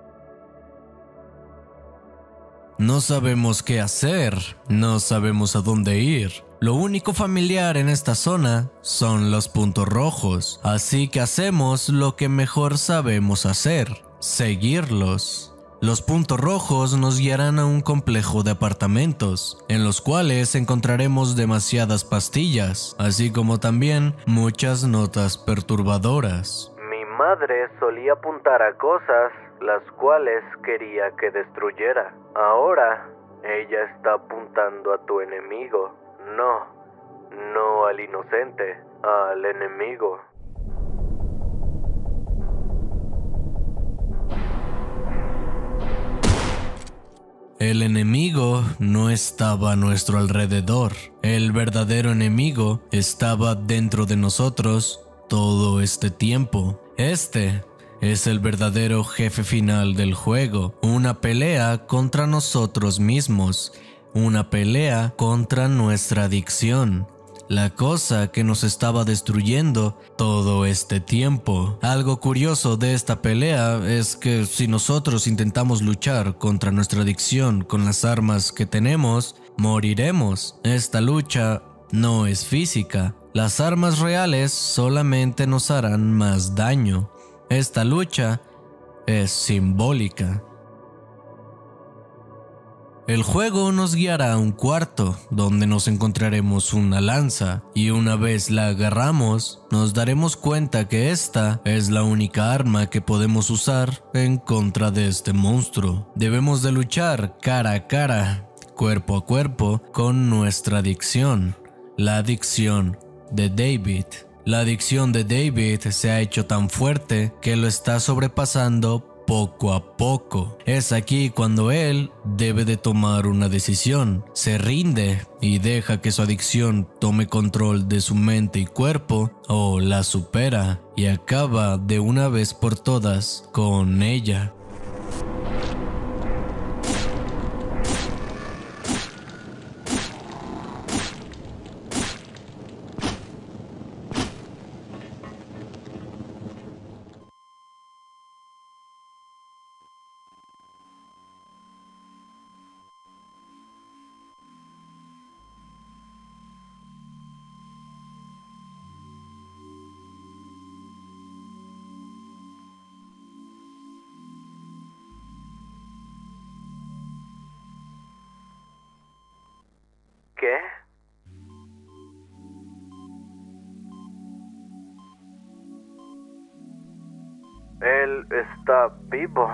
No sabemos qué hacer, no sabemos a dónde ir. Lo único familiar en esta zona son los puntos rojos, así que hacemos lo que mejor sabemos hacer: seguirlos. Los puntos rojos nos guiarán a un complejo de apartamentos, en los cuales encontraremos demasiadas pastillas, así como también muchas notas perturbadoras. Mi madre solía apuntar a cosas las cuales quería que destruyera. Ahora, ella está apuntando a tu enemigo. No al inocente, al enemigo. El enemigo no estaba a nuestro alrededor. El verdadero enemigo estaba dentro de nosotros todo este tiempo. Este es el verdadero jefe final del juego. Una pelea contra nosotros mismos. Una pelea contra nuestra adicción. la cosa que nos estaba destruyendo todo este tiempo. Algo curioso de esta pelea es que si nosotros intentamos luchar contra nuestra adicción con las armas que tenemos, moriremos. Esta lucha no es física. Las armas reales solamente nos harán más daño. Esta lucha es simbólica. El juego nos guiará a un cuarto donde nos encontraremos una lanza y una vez la agarramos nos daremos cuenta que esta es la única arma que podemos usar en contra de este monstruo. Debemos de luchar cara a cara, cuerpo a cuerpo con nuestra adicción, la adicción de David. La adicción de David se ha hecho tan fuerte que lo está sobrepasando poco a poco. Es aquí cuando él debe de tomar una decisión. Se rinde y deja que su adicción tome control de su mente y cuerpo, o la supera y acaba de una vez por todas con ella. ¿Qué? Él está vivo.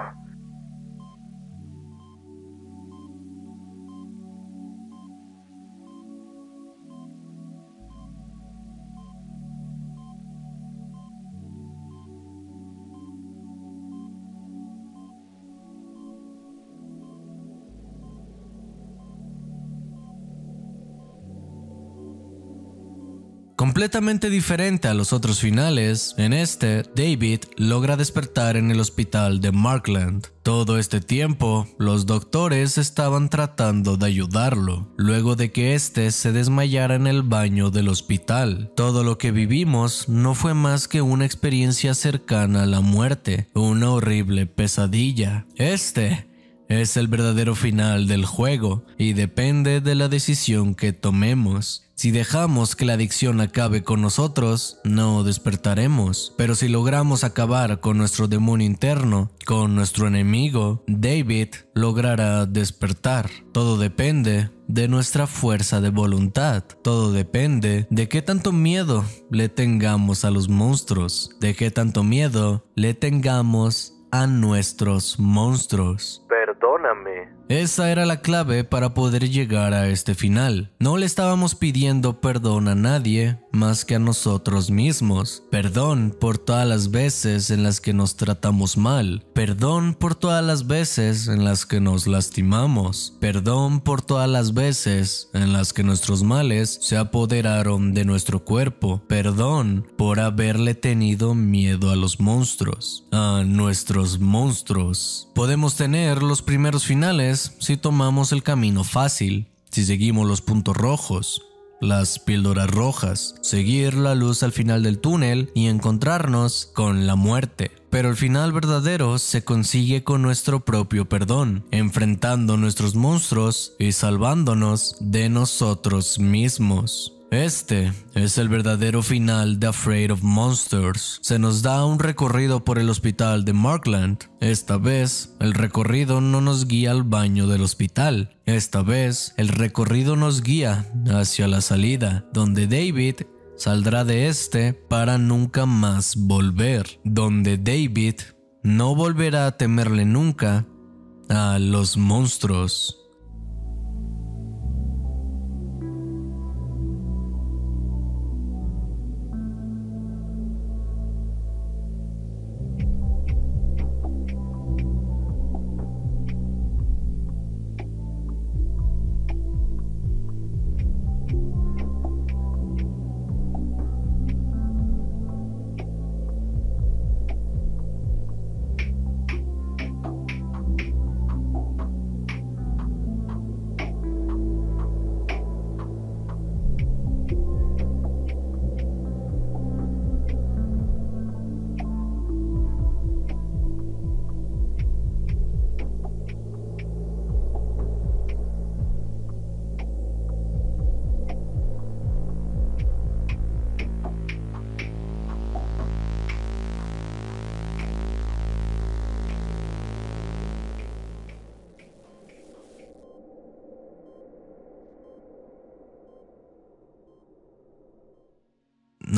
Completamente diferente a los otros finales, en este, David logra despertar en el hospital de Markland. Todo este tiempo, los doctores estaban tratando de ayudarlo, luego de que éste se desmayara en el baño del hospital. Todo lo que vivimos no fue más que una experiencia cercana a la muerte, una horrible pesadilla. Este es el verdadero final del juego y depende de la decisión que tomemos. Si dejamos que la adicción acabe con nosotros, no despertaremos. Pero si logramos acabar con nuestro demonio interno, con nuestro enemigo, David logrará despertar. Todo depende de nuestra fuerza de voluntad. Todo depende de qué tanto miedo le tengamos a los monstruos, de qué tanto miedo le tengamos a nuestros monstruos. Perdóname. Esa era la clave para poder llegar a este final. No le estábamos pidiendo perdón a nadie más que a nosotros mismos. Perdón por todas las veces en las que nos tratamos mal. Perdón por todas las veces en las que nos lastimamos. Perdón por todas las veces en las que nuestros males se apoderaron de nuestro cuerpo. Perdón por haberle tenido miedo a los monstruos, a nuestros monstruos. Podemos tener los primeros finales si tomamos el camino fácil, si seguimos los puntos rojos, las píldoras rojas, seguir la luz al final del túnel y encontrarnos con la muerte. Pero el final verdadero se consigue con nuestro propio perdón, enfrentando nuestros monstruos y salvándonos de nosotros mismos. Este es el verdadero final de Afraid of Monsters. Se nos da un recorrido por el hospital de Markland. Esta vez, el recorrido no nos guía al baño del hospital. Esta vez, el recorrido nos guía hacia la salida, donde David saldrá de este para nunca más volver. Donde David no volverá a temerle nunca a los monstruos.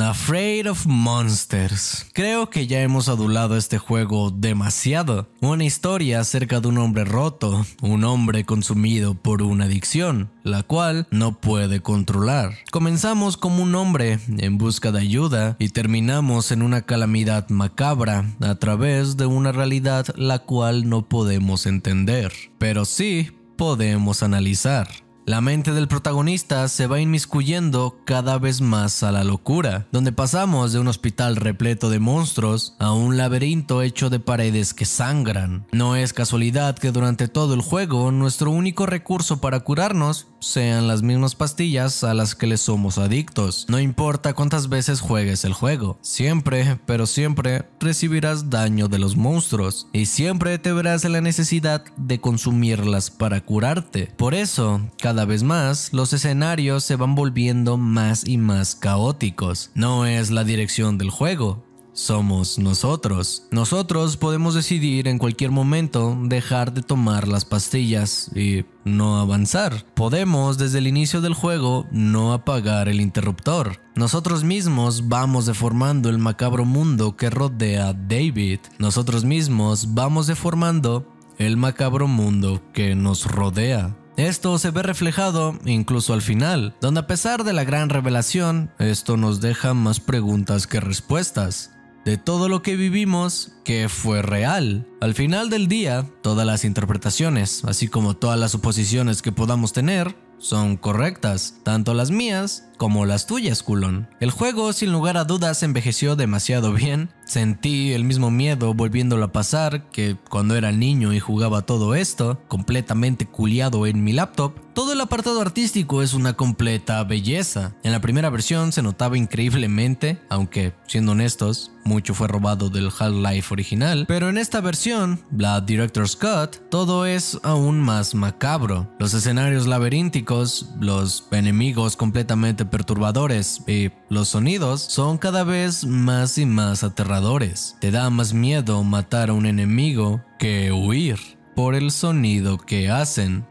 Afraid of Monsters. Creo que ya hemos adulado este juego demasiado. Una historia acerca de un hombre roto, un hombre consumido por una adicción, la cual no puede controlar. Comenzamos como un hombre en busca de ayuda y terminamos en una calamidad macabra a través de una realidad la cual no podemos entender, pero sí podemos analizar. La mente del protagonista se va inmiscuyendo cada vez más a la locura, donde pasamos de un hospital repleto de monstruos a un laberinto hecho de paredes que sangran. No es casualidad que durante todo el juego nuestro único recurso para curarnos sean las mismas pastillas a las que le somos adictos. No importa cuántas veces juegues el juego, siempre, pero siempre recibirás daño de los monstruos y siempre te verás en la necesidad de consumirlas para curarte. Por eso, cada vez más, los escenarios se van volviendo más y más caóticos. No es la dirección del juego, somos nosotros. Nosotros podemos decidir en cualquier momento dejar de tomar las pastillas y no avanzar. Podemos desde el inicio del juego no apagar el interruptor. Nosotros mismos vamos deformando el macabro mundo que rodea a David. Nosotros mismos vamos deformando el macabro mundo que nos rodea. Esto se ve reflejado incluso al final, donde a pesar de la gran revelación, esto nos deja más preguntas que respuestas. De todo lo que vivimos, que fue real. Al final del día, todas las interpretaciones, así como todas las suposiciones que podamos tener, son correctas, tanto las mías como las tuyas, culón. El juego sin lugar a dudas envejeció demasiado bien. Sentí el mismo miedo volviéndolo a pasar que cuando era niño y jugaba todo esto, completamente culiado en mi laptop. Todo el apartado artístico es una completa belleza. En la primera versión se notaba increíblemente, aunque siendo honestos, mucho fue robado del Half-Life original, pero en esta versión, la Director's Cut, todo es aún más macabro. Los escenarios laberínticos, los enemigos completamente perturbadores y los sonidos son cada vez más y más aterradores. Te da más miedo matar a un enemigo que huir por el sonido que hacen.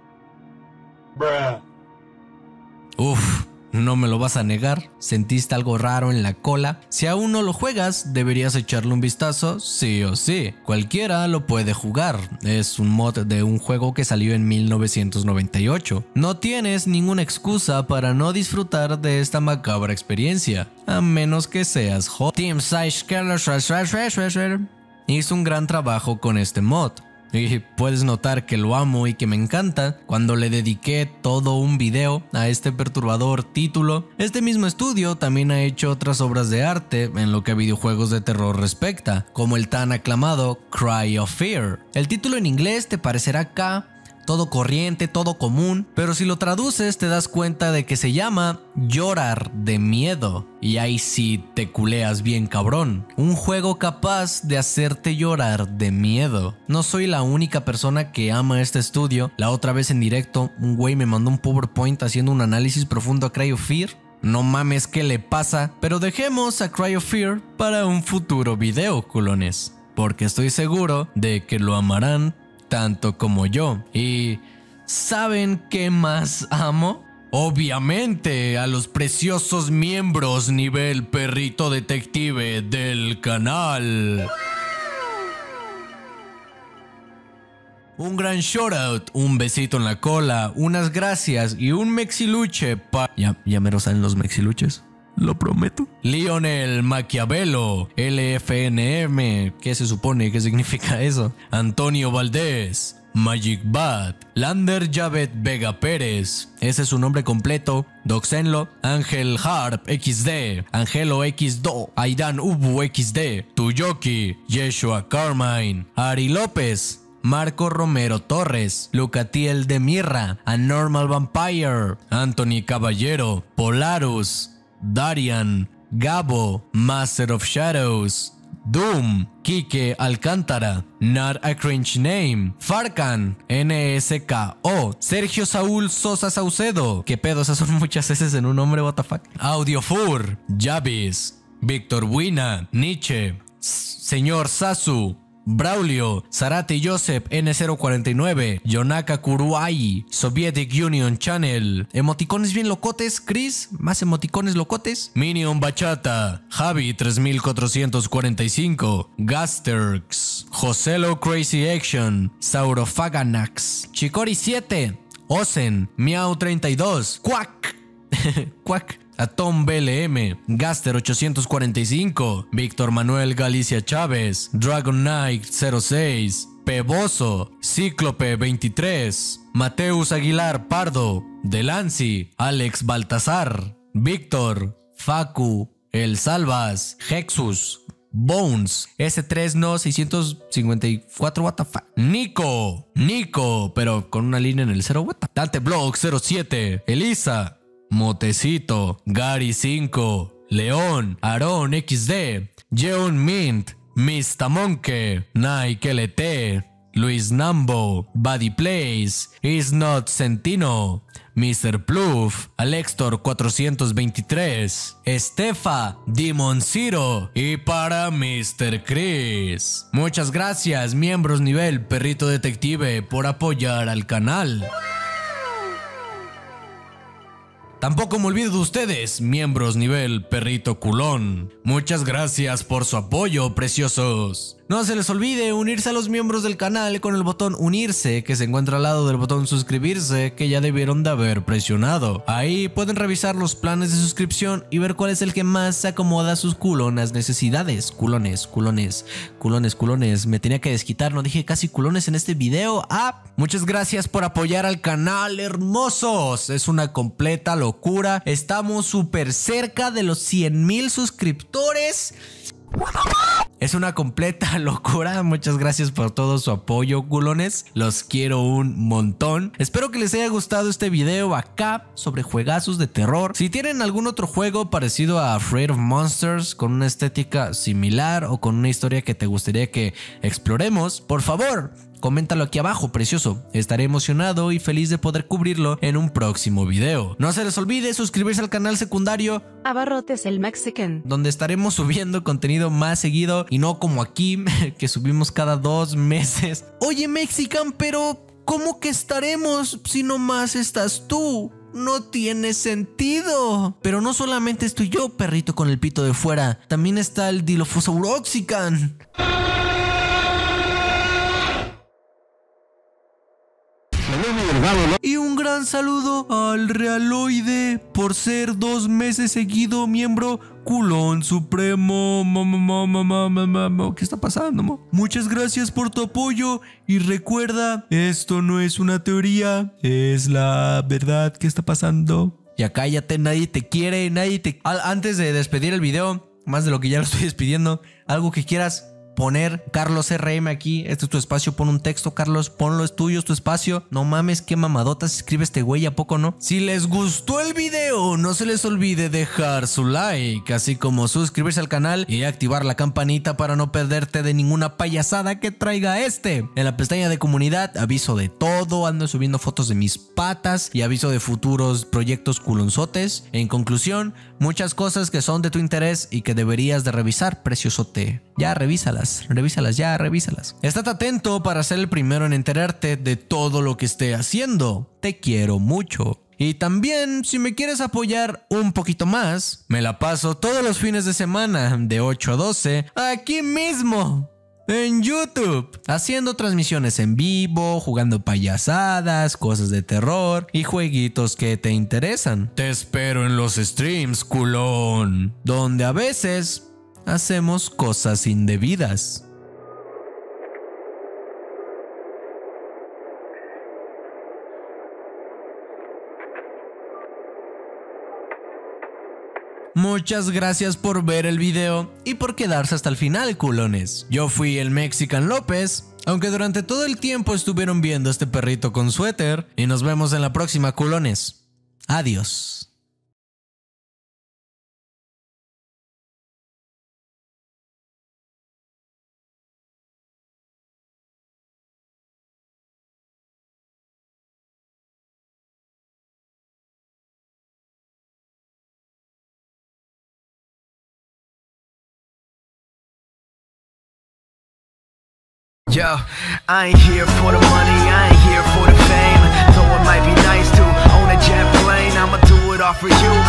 Uf, no me lo vas a negar, ¿sentiste algo raro en la cola? Si aún no lo juegas, deberías echarle un vistazo sí o sí. Cualquiera lo puede jugar, es un mod de un juego que salió en 1998. No tienes ninguna excusa para no disfrutar de esta macabra experiencia, a menos que seas joven. Team hizo un gran trabajo con este mod. Y puedes notar que lo amo y que me encanta cuando le dediqué todo un video a este perturbador título. Este mismo estudio también ha hecho otras obras de arte en lo que a videojuegos de terror respecta, como el tan aclamado Cry of Fear. El título en inglés te parecerá acá todo corriente, todo común, pero si lo traduces te das cuenta de que se llama Llorar de Miedo. Y ahí sí te culeas bien cabrón. Un juego capaz de hacerte llorar de miedo. No soy la única persona que ama este estudio. La otra vez en directo, un güey me mandó un PowerPoint haciendo un análisis profundo a Cry of Fear. No mames, ¿qué le pasa? Pero dejemos a Cry of Fear para un futuro video, culones, porque estoy seguro de que lo amarán tanto como yo. ¿Y saben qué más amo? Obviamente a los preciosos miembros nivel perrito detective del canal. Un gran shoutout, un besito en la cola, unas gracias y un mexiluche pa... Ya mero salen los mexiluches, lo prometo. Lionel Maquiavelo, LFNM, ¿qué se supone que significa eso? Antonio Valdés, Magic Bat, Lander Javed Vega Pérez, ese es su nombre completo, Doxenlo, Ángel Harp XD, Angelo XDO, Aidan Ubu XD, Tuyoki, Yeshua Carmine, Ari López, Marco Romero Torres, Lucatiel de Mirra, Anormal Vampire, Anthony Caballero, Polarus, Darian, Gabo, Master of Shadows, Doom, Kike Alcántara, Not a Cringe Name, Farcan, NSKO, Sergio Saúl Sosa Saucedo. ¿Qué pedo? Esas son muchas S en un nombre, what the fuck. Audiofur, Javis, Víctor Buina, Nietzsche, Señor Sasu, Braulio, Zarate Joseph N049, Yonaka Kuruai, Soviet Union Channel, emoticones bien locotes, Chris, más emoticones locotes, Minion Bachata, Javi 3445, Gasterx, Joselo Crazy Action, Saurofaganax, Chicori 7, Ozen, Miau 32, Quack, Quack, Atom BLM, Gaster 845, Víctor Manuel Galicia Chávez, Dragon Knight 06, Peboso, Cíclope 23, Mateus Aguilar Pardo, Delancy, Alex Baltazar, Víctor, Facu, El Salvas, Hexus, Bones, S3 no 654 what the fuck, Nico, pero con una línea en el 0 what the, Dante Blog 07, Elisa, Motecito, Gary 5, León, Aaron XD, Jeon Mint, Mistamonke, Nike LT, Luis Nambo, Buddy Plays, Is Not Centino, Mr. Pluff, Alextor 423, Estefa, Demon Zero y para Mr. Chris. Muchas gracias, miembros nivel Perrito Detective, por apoyar al canal. Tampoco me olvido de ustedes, miembros nivel Perrito Culón. Muchas gracias por su apoyo, preciosos. No se les olvide unirse a los miembros del canal con el botón unirse que se encuentra al lado del botón suscribirse que ya debieron de haber presionado. Ahí pueden revisar los planes de suscripción y ver cuál es el que más se acomoda a sus culonas necesidades. Culones. Me tenía que desquitar, no dije casi culones en este video. Muchas gracias por apoyar al canal, hermosos. Es una completa locura. Estamos súper cerca de los 100,000 suscriptores. Es una completa locura. Muchas gracias por todo su apoyo, culones. Los quiero un montón. Espero que les haya gustado este video acá sobre juegazos de terror. Si tienen algún otro juego parecido a Afraid of Monsters con una estética similar o con una historia que te gustaría que exploremos, por favor, coméntalo aquí abajo, precioso. Estaré emocionado y feliz de poder cubrirlo en un próximo video. No se les olvide suscribirse al canal secundario Abarrotes el Mexican, donde estaremos subiendo contenido más seguido y no como aquí, que subimos cada 2 meses. Oye, Mexican, pero ¿cómo que estaremos si nomás estás tú? No tiene sentido. Pero no solamente estoy yo, perrito con el pito de fuera, también está el Dilophosaurosican. Y un gran saludo al Realoide por ser 2 meses seguido miembro culón supremo. ¿Qué está pasando, mo? Muchas gracias por tu apoyo y recuerda, esto no es una teoría, es la verdad que está pasando. Ya cállate, nadie te quiere, Antes de despedir el video, más de lo que ya lo estoy despidiendo, algo que quieras poner, Carlos RM aquí, este es tu espacio, pon un texto, Carlos, ponlo, es tuyo, es tu espacio. No mames, qué mamadotas escribe este güey, ¿a poco no? Si les gustó el video, no se les olvide dejar su like, así como suscribirse al canal y activar la campanita para no perderte de ninguna payasada que traiga este. En la pestaña de comunidad, aviso de todo, ando subiendo fotos de mis patas y aviso de futuros proyectos culonzotes. En conclusión, muchas cosas que son de tu interés y que deberías de revisar, preciosote. Ya revísalas. Estate atento para ser el primero en enterarte de todo lo que esté haciendo. Te quiero mucho. Y también, si me quieres apoyar un poquito más, me la paso todos los fines de semana de 8 a 12 aquí mismo en YouTube, haciendo transmisiones en vivo, jugando payasadas, cosas de terror y jueguitos que te interesan. Te espero en los streams, culón, donde a veces hacemos cosas indebidas. Muchas gracias por ver el video y por quedarse hasta el final, culones. Yo fui el Mexican López, aunque durante todo el tiempo estuvieron viendo a este perrito con suéter, y nos vemos en la próxima, culones. Adiós. Yo, I ain't here for the money, I ain't here for the fame. Though it might be nice to own a jet plane, I'ma do it all for you.